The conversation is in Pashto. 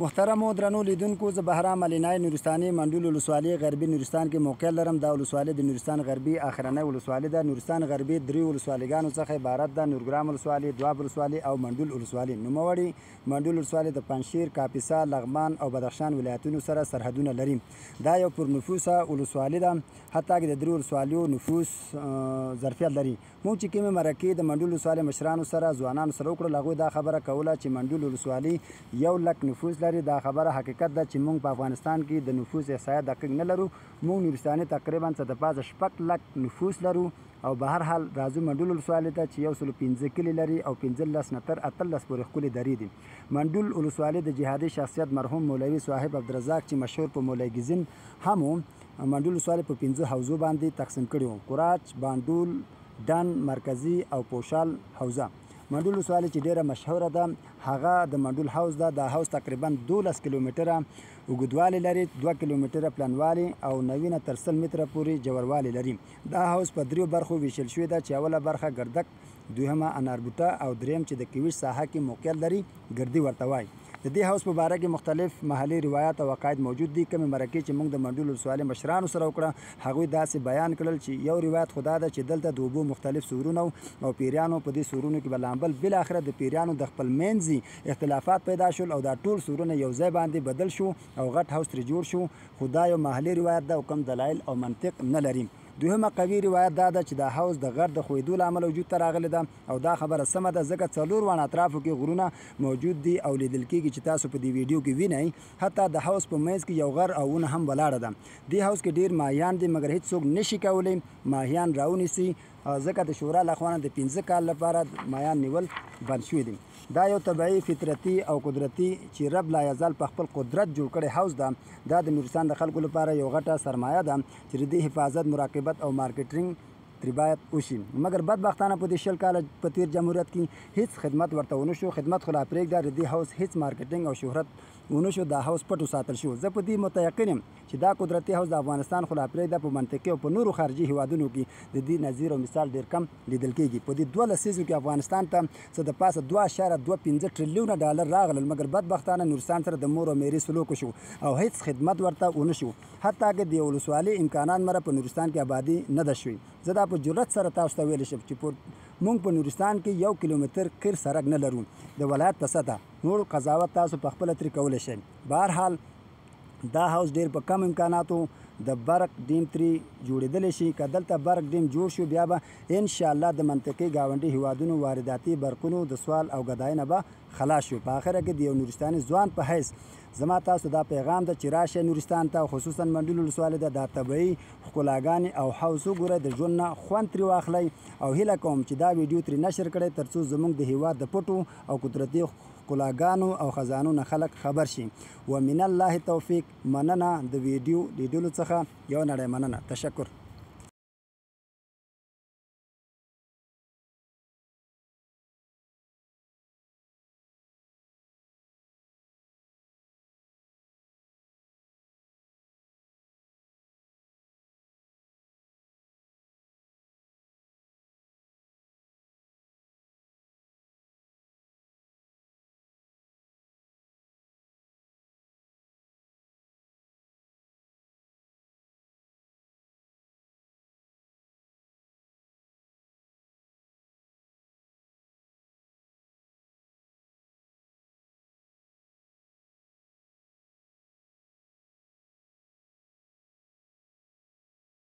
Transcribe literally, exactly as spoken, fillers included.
محترم و درنو لیدونکو، زه بهرام علینای نورستاني منډول ولسوالۍ غربي نورستان کې موقعیت لرم. دا ولسوالۍ د نورستان غربي اخرنۍ ولسوالۍ ده. نورستان غربي درې ولسوالیګانو څخه عبارت ده: نورګرام ولسوالۍ، دواب ولسوالۍ او منډول ولسوالۍ. نوموړې منډول ولسوالۍ د پنجشیر، کاپیسا، لغمان او بدخشان ولایتونو سره سرحدونه لري. دا یو پر نفوسه ولسوالۍ ده، حتی که د درې ولسوالیو نفوس ظرفیت لري. موږ چې کومې مرکې د منډول ولسوالۍ مشرانو سره ځوانانو سره وکړل، هغوی دا خبره کوله چې منډول ولسوالۍ یو لک نفوس لري. دا خبره حقیقت ده چې موږ په افغانستان کې د نفوس احصایه دقیق نه لرو. موږ نورستاني تقریبا څه د پاسه شپږ لک نفوس لرو. او به هر حال راځو منډول ولسوالۍ ته چې یو سلو پنځه کلي لري او پنځلس نه تر اتلس پورې ښکلې درې دي. منډول ولسوالۍ د جهادي شخصیت مرحوم مولوي صاحب عبدالرزاق چې مشهور په مولوي ګزین هم و، منډول ولسوالۍ په پنځه حوزو باندې تقسیم کړي وو: قراچ، باندول، ډن، مرکزي او پوشال حوزه. منډول ولسوالۍ چې ډیره مشهوره ده هغه د منډول حوض ده. دا حوض تقریبا دولس کیلومتره اوږدوالی لري، دوه کیلومتره پلنوالی او نوي نه تر سل متره پورې ژوروالی لري. دا حوض په دریو برخو ویشل شوی ده چې اوله برخه ګردک، دویمه اناربوټه او دریم چې د کویش ساحه کې موقعیت لري ګردي ورته وایي. د دې حوض په باره کې مختلف محلي روایات او عقاید موجود دي. کومې مرکې چې موږ د منډول ولسوالۍ مشرانو سره وکړه، هغوی داسې بیان کړل چې یو روایت خو دا ده چې دلته د اوبو مختلف سورونه او پیریانو په دې سورونو کې به لامبل، بالاخره د پیریانو د خپل منځي اختلافات پیدا شول او دا ټول سورونه یو ځای باندې بدل شو او غټ حوض ترې جوړ شو. خو دا یو محلي روایت ده او کوم دلایل او منطق نه لري. دویمه قوي روایت دا ده چې دا حوض د غر د ښویدو له امله وجود ته راغلی ده او دا خبره سمه ده، ځکه څلور وانه اطرافو کې غرونه موجود دي او لیدل کېږي چې تاسو په دې ویډیو کې وینئ. حتی د حوض په منځ کې یو غر او ونه هم ولاړه ده. دې حوض کې ډېر ماهیان دي مګر هیڅوک نشي کولی ماهیان راونیسي، ځکه د شورا له خوا نه د پنځه کال لپاره ماهیان نیول بند شوي دي. دا یو طبیعي، فطرتي او قدرتي چې رب لا یزال په خپل قدرت جوړ کړی حوض ده. دا د نورستان د خلکو لپاره یو غټه سرمایه ده چې د دې حفاظت، مراقبت او مارکیټینګ ترې باید وشي. مګر بدبختانه په دې شل کاله په تیر جمهوریت کې هیڅ خدمت ورته ونه شو. خدمت خو لا پرېږده، د دې حوض هیڅ مارکیټینګ او شهرت ونه شو. دا حوض پټ وساتل شو. زه په دې متیقن یم چې دا قدرتي حوض د افغانستان خو لا پرېږده، په منطقې او په نورو خارجي هیوادونو کې د دې نظیر او مثال ډېر کم لیدل کېږي. په دې دوه لسیزو کې افغانستان ته څه د پاسه دوه اشاریه دوه پنځه ټریلیونه ډالر راغلل، مګر بدبختانه نورستان سره د مور او میرې سلوک شو او هیڅ خدمت ورته ونه شو. حتی که د یو ولسوالۍ امکانات مره په نورستان کې آبادي نه ده شوې. زه دا په جرأت سره تاسو ته ویلی شم چې موږ په نورستان کې یو کیلومتر قیر سړک نه لرو د ولایت په سطحه. نور قضاوت تاسو په خپله ترې کولی شئ. بهرحال دا حوض ډېر په کم امکاناتو د برق ډیم ترې جوړېدلی شي. که دلته برق ډیم جوړ شو بیا به انشاءالله د منطقې ګاونډي هیوادونو وارداتي برقونو د سوال او ګدای نه به خلاص شو. په آخره کې د یو نورستاني ځوان په حیث زما تاسو دا پیغام ده چې راشئ نورستان ته، خصوصا منډول ولسوالۍ ده. دا طبیعي ښکلاګانې او حوض وګورئ، د ژوند نه خوند ترې واخلئ او هیله کوم چې دا ویډیو ترې نشر کړئ تر څو زموږ د هیواد د پټو او قدرتي ښکلاګانو او خزانو نه خلک خبر شي. ومن الله توفیق. مننه د ویډیو لیدلو څخه یو نړۍ مننه. تشکر.